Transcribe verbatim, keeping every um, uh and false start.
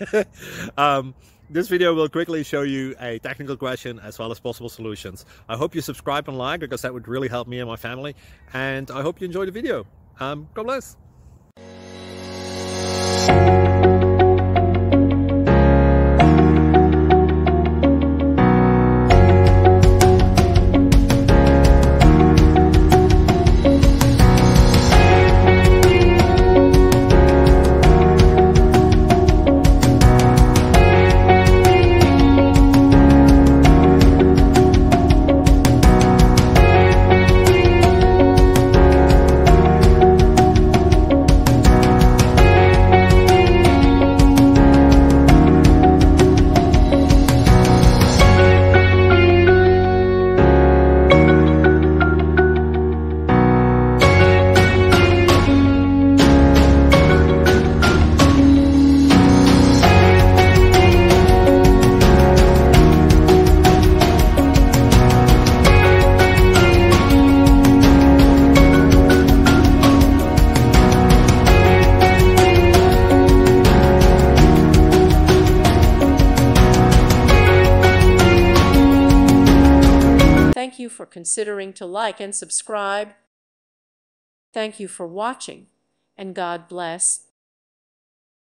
um, this video will quickly show you a technical question as well as possible solutions. I hope you subscribe and like, because that would really help me and my family. And I hope you enjoy the video. Um, God bless. Thank you for considering to like and subscribe. Thank you for watching, and God bless.